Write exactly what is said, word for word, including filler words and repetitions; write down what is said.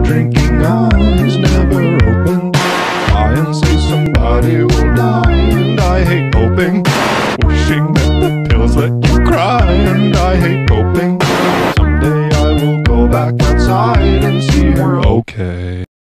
drinking eyes never opened. Try and say somebody will die, and I hate hoping. Wishing that the pills let you cry, and I hate hoping.